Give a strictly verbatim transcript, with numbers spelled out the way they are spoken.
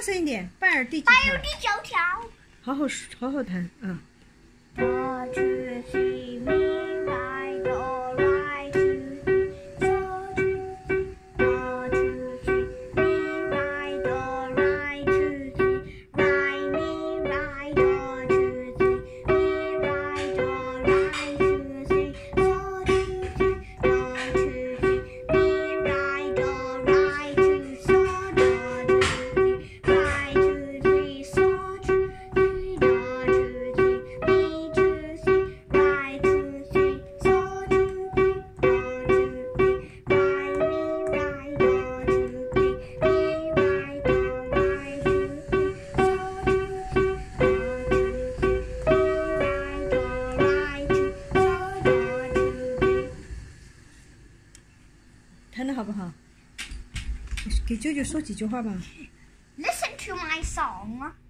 声一点，拜耳第几条？ 拜耳第九条。 好好好好弹啊。 One, two, three, mi, re, do, re, two, three, so, two, three. One, two, three, mi, re, do, re, two, three. Re, mi, re, do, two, three. Mi, re, do, re, two, three. So, two, three. One, two, three, mi, re, do, re, two, so, do, two, three. Re, two, three, so, two, three, do, two, three. Mi, two, three. Re, two, three, so, two, three. Do, two, three. Re, mi, re, do, two, three. Mi, re, do, re, two, three. So, two, three. Do, two, three. Mi, re, do, re, two. So, do, two, three. 弹的好不好？给舅舅说几句话吧。 Listen to my song.